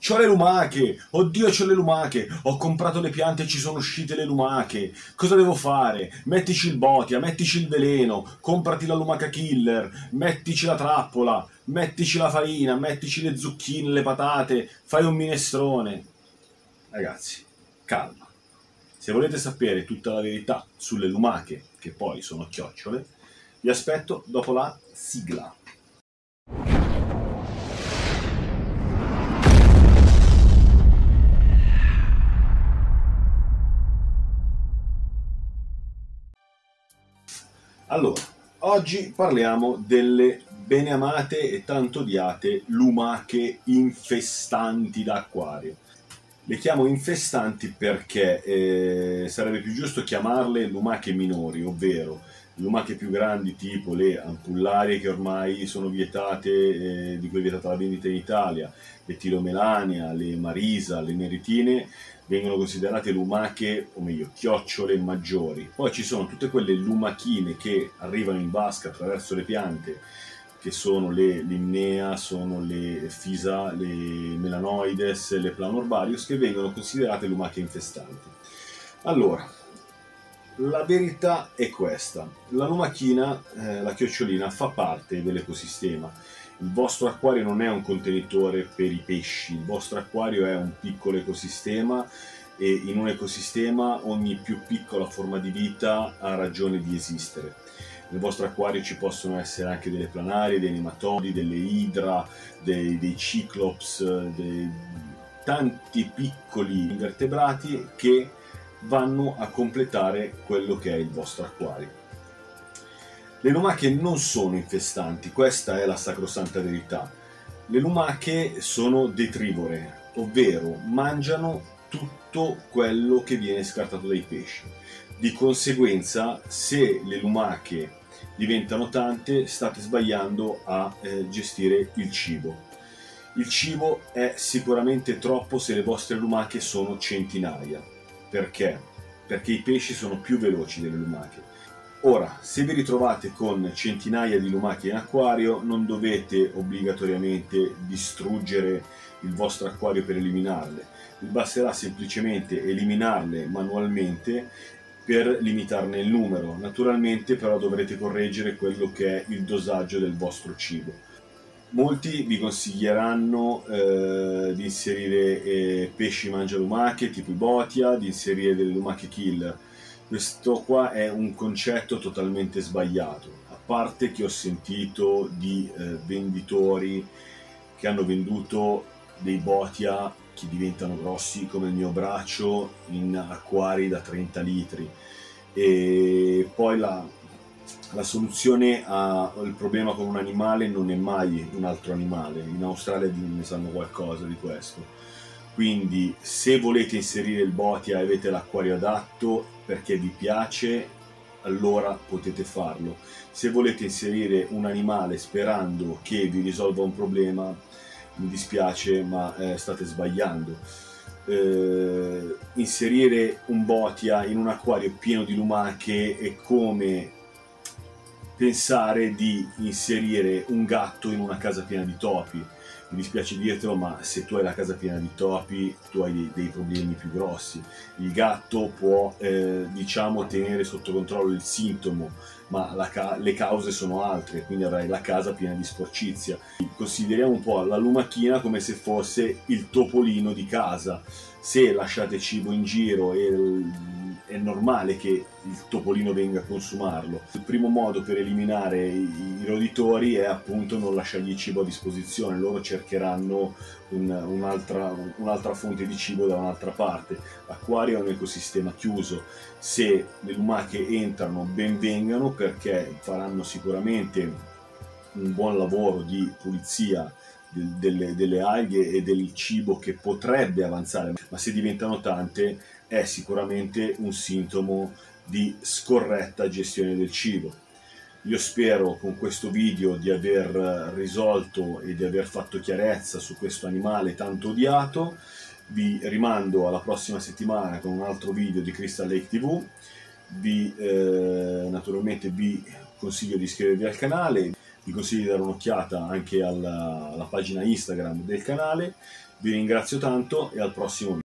C'ho le lumache! Oddio, c'ho le lumache! Ho comprato le piante e ci sono uscite le lumache! Cosa devo fare? Mettici il botia, mettici il veleno, comprati la lumaca killer, mettici la trappola, mettici la farina, mettici le zucchine, le patate, fai un minestrone. Ragazzi, calma. Se volete sapere tutta la verità sulle lumache, che poi sono chiocciole, vi aspetto dopo la sigla. Allora, oggi parliamo delle beneamate e tanto odiate lumache infestanti da acquario. Le chiamo infestanti perché sarebbe più giusto chiamarle lumache minori, ovvero lumache più grandi tipo le ampullarie che ormai sono vietate, di cui è vietata la vendita in Italia, le tilomelania, le marisa, le meritine, vengono considerate lumache, o meglio, chiocciole maggiori. Poi ci sono tutte quelle lumachine che arrivano in vasca attraverso le piante, che sono le Limnea, sono le Fisa, le Melanoides, le Planorbarius, che vengono considerate lumache infestanti. Allora, la verità è questa: la lumachina, la chiocciolina, fa parte dell'ecosistema. Il vostro acquario non è un contenitore per i pesci, il vostro acquario è un piccolo ecosistema e in un ecosistema ogni più piccola forma di vita ha ragione di esistere. Nel vostro acquario ci possono essere anche delle planarie, dei nematodi, delle idra, dei ciclops, tanti piccoli invertebrati che vanno a completare quello che è il vostro acquario. Le lumache non sono infestanti, questa è la sacrosanta verità. Le lumache sono detrivore, ovvero mangiano tutto quello che viene scartato dai pesci. Di conseguenza, se le lumache diventano tante, state sbagliando a gestire il cibo. Il cibo è sicuramente troppo se le vostre lumache sono centinaia. Perché? Perché i pesci sono più veloci delle lumache. Ora, se vi ritrovate con centinaia di lumache in acquario, non dovete obbligatoriamente distruggere il vostro acquario per eliminarle. Vi basterà semplicemente eliminarle manualmente per limitarne il numero. Naturalmente però dovrete correggere quello che è il dosaggio del vostro cibo. Molti vi consiglieranno di inserire pesci mangialumache tipo i botia, di inserire delle lumache killer. Questo qua è un concetto totalmente sbagliato, a parte che ho sentito di venditori che hanno venduto dei botia che diventano grossi come il mio braccio in acquari da 30 litri e poi la soluzione al problema con un animale non è mai un altro animale. In Australia ne sanno qualcosa di questo. Quindi se volete inserire il botia e avete l'acquario adatto perché vi piace, allora potete farlo. Se volete inserire un animale sperando che vi risolva un problema, mi dispiace ma state sbagliando. Inserire un botia in un acquario pieno di lumache è come pensare di inserire un gatto in una casa piena di topi. Mi dispiace dirtelo, ma se tu hai la casa piena di topi, tu hai dei problemi più grossi. Il gatto può, diciamo, tenere sotto controllo il sintomo, ma le cause sono altre, quindi avrai la casa piena di sporcizia. Consideriamo un po' la lumachina come se fosse il topolino di casa. Se lasciate cibo in giro è normale che il topolino venga a consumarlo. Il primo modo per eliminare i roditori è appunto non lasciargli cibo a disposizione. Loro cercheranno un'altra fonte di cibo da un'altra parte. L'acquario è un ecosistema chiuso. Se le lumache entrano, ben vengano, perché faranno sicuramente un buon lavoro di pulizia delle alghe e del cibo che potrebbe avanzare, ma se diventano tante è sicuramente un sintomo di scorretta gestione del cibo. Io spero con questo video di aver risolto e di aver fatto chiarezza su questo animale tanto odiato. Vi rimando alla prossima settimana con un altro video di Crystal Lake TV. Naturalmente vi consiglio di iscrivervi al canale. vi consiglio di dare un'occhiata anche alla pagina Instagram del canale. Vi ringrazio tanto e al prossimo video.